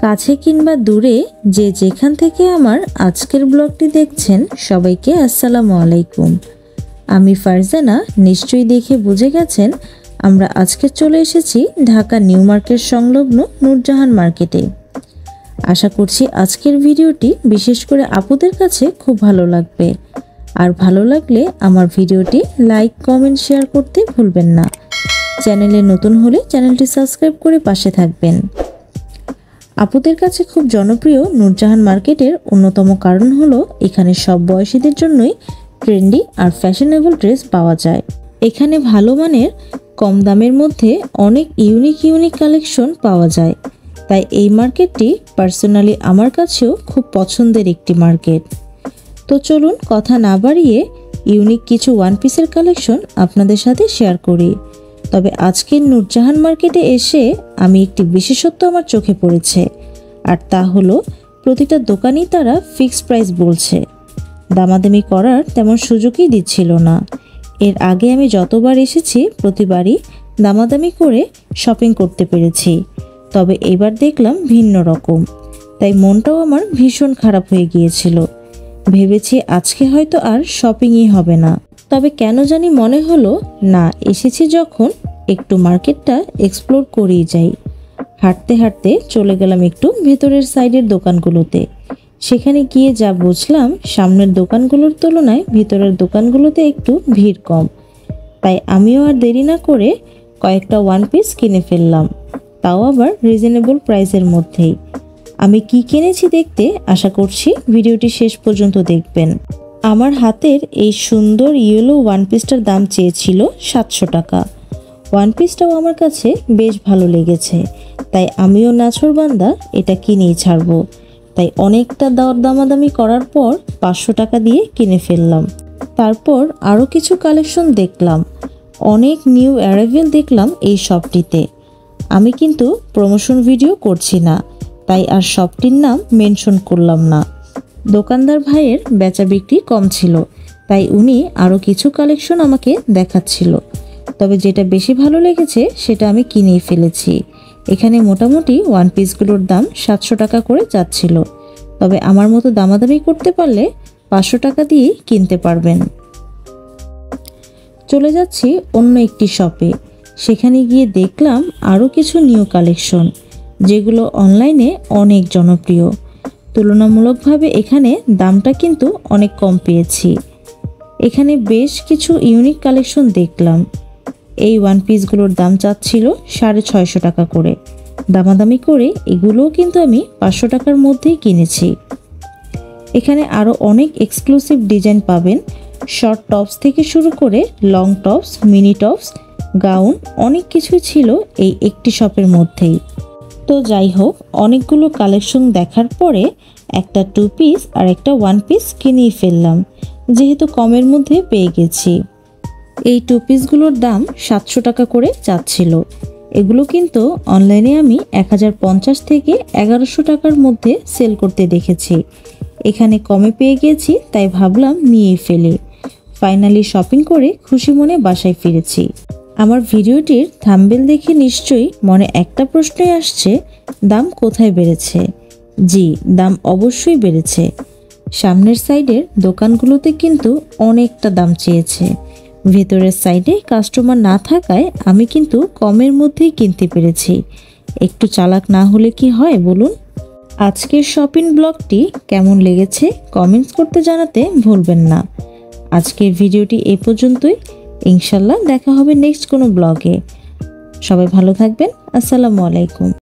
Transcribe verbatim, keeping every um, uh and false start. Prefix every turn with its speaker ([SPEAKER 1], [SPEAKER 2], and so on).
[SPEAKER 1] কাছে কিংবা দূরে যে যেখান থেকে আমার আজকের ব্লগটি দেখছেন সবাইকে আসসালামু আলাইকুম। আমি ফারজানা, নিশ্চয়ই দেখে বুঝে গেছেন আমরা আজকে চলে এসেছি ঢাকা নিউ মার্কেট সংলগ্ন নূরজাহান মার্কেটে। আশা করছি আজকের ভিডিওটি বিশেষ করে আপুদের কাছে খুব ভালো লাগবে। আর ভালো লাগলে আমার ভিডিওটি লাইক কমেন্ট শেয়ার করতে ভুলবেন না। চ্যানেলে নতুন হলে চ্যানেলটি সাবস্ক্রাইব করে পাশে থাকবেন। আপুদের কাছে খুব জনপ্রিয় নূরজাহান মার্কেটের অন্যতম কারণ হলো এখানে সব বয়সীদের জন্যই ট্রেন্ডি আর ফ্যাশনেবল ড্রেস পাওয়া যায়। এখানে ভালো মানের কম দামের মধ্যে অনেক ইউনিক ইউনিক কালেকশন পাওয়া যায়। তাই এই মার্কেটটি পার্সোনালি আমার কাছেও খুব পছন্দের একটি মার্কেট। তো চলুন কথা না বাড়িয়ে ইউনিক কিছু ওয়ান পিসের কালেকশন আপনাদের সাথে শেয়ার করি। তবে আজকের নূরজাহান মার্কেটে এসে আমি একটি বিশেষত্ব আমার চোখে পড়েছে, আর তা হলো প্রতিটা দোকানই তারা ফিক্সড প্রাইস বলছে। দামাদামি করার তেমন সুযোগই দিচ্ছিল না। এর আগে আমি যতবার এসেছি প্রতিবারই দামাদামি করে শপিং করতে পেরেছি, তবে এবার দেখলাম ভিন্ন রকম। তাই মনটাও আমার ভীষণ খারাপ হয়ে গিয়েছিল। ভেবেছি আজকে হয়তো আর শপিংই হবে না, তবে কেন জানি মনে হলো না, এসেছি যখন একটু মার্কেটটা এক্সপ্লোর করেই যাই। হাঁটতে হাঁটতে চলে গেলাম একটু ভেতরের সাইডের দোকানগুলোতে। সেখানে গিয়ে যা বুঝলাম সামনের দোকানগুলোর তুলনায় ভিতরের দোকানগুলোতে একটু ভিড় কম। তাই আমিও আর দেরি না করে কয়েকটা ওয়ান পিস কিনে ফেললাম, তাও আবার রিজনেবল প্রাইসের মধ্যেই। আমি কি কিনেছি দেখতে আশা করছি ভিডিওটি শেষ পর্যন্ত দেখবেন। আমার হাতের এই সুন্দর ইয়েলো ওয়ান পিসটার দাম চেয়েছিল সাতশো টাকা। ওয়ান পিসটাও আমার কাছে বেশ ভালো লেগেছে, তাই আমিও নাছোড়বান্দা এটা কিনেই ছাড়বো। তাই অনেকটা দর দামাদামি করার পর পাঁচশো টাকা দিয়ে কিনে ফেললাম। তারপর আরও কিছু কালেকশন দেখলাম, অনেক নিউ অ্যারাইভেল দেখলাম এই শপটিতে। আমি কিন্তু প্রমোশন ভিডিও করছি না, তাই আর শপটির নাম মেনশন করলাম না। দোকানদার ভাইয়ের বেচা বিক্রি কম ছিল, তাই উনি আরও কিছু কালেকশন আমাকে দেখাচ্ছিল। তবে যেটা বেশি ভালো লেগেছে সেটা আমি কিনেই ফেলেছি। এখানে মোটামুটি ওয়ান পিসগুলোর দাম সাতশো টাকা করে যাচ্ছিল, তবে আমার মতো দামাদামি করতে পারলে পাঁচশো টাকা দিয়েই কিনতে পারবেন। চলে যাচ্ছি অন্য একটি শপে। সেখানে গিয়ে দেখলাম আরও কিছু নিউ কালেকশন, যেগুলো অনলাইনে অনেক জনপ্রিয়। তুলনামূলকভাবে এখানে দামটা কিন্তু অনেক কম পেয়েছি। এখানে বেশ কিছু ইউনিক কালেকশন দেখলাম। এই ওয়ান পিসগুলোর দাম চাচ্ছিল সাড়ে ছয়শো টাকা করে। দামাদামি করে এগুলোও কিন্তু আমি পাঁচশো টাকার মধ্যেই কিনেছি। এখানে আরও অনেক এক্সক্লুসিভ ডিজাইন পাবেন, শর্ট টপস থেকে শুরু করে long tops, mini tops, gown, অনেক কিছুই ছিল এই একটি শপের মধ্যেই। তো যাই হোক, অনেকগুলো কালেকশন দেখার পরে একটা টু পিস আর একটা ওয়ান পিস কিনেই ফেললাম, যেহেতু কমের মধ্যে পেয়ে গেছি। এই টু পিসগুলোর দাম সাতশো টাকা করে যাচ্ছিল। এগুলো কিন্তু অনলাইনে আমি এক হাজার পঞ্চাশ থেকে এগারোশো টাকার মধ্যে সেল করতে দেখেছি। এখানে কমে পেয়ে গেছি, তাই ভাবলাম নিয়েই ফেলি। ফাইনালি শপিং করে খুশি মনে বাসায় ফিরেছি। আমার ভিডিওটির থাম্বনেল দেখে নিশ্চয়ই মনে একটা প্রশ্নই আসছে, দাম কোথায় বেড়েছে? জি, দাম অবশ্যই বেড়েছে। সামনের সাইডের দোকানগুলোতে কিন্তু অনেকটা দাম চেয়েছে। ভেতরের সাইডে কাস্টমার না থাকায় আমি কিন্তু কমের মধ্যেই কিনতে পেরেছি। একটু চালাক না হলে কি হয় বলুন? আজকের শপিং ব্লগটি কেমন লেগেছে কমেন্টস করতে জানাতে ভুলবেন না। আজকের ভিডিওটি এই পর্যন্তই। ইনশাল্লাহ দেখা হবে নেক্সট কোনো ব্লগে। সবাই ভালো থাকবেন। আসসালামু আলাইকুম।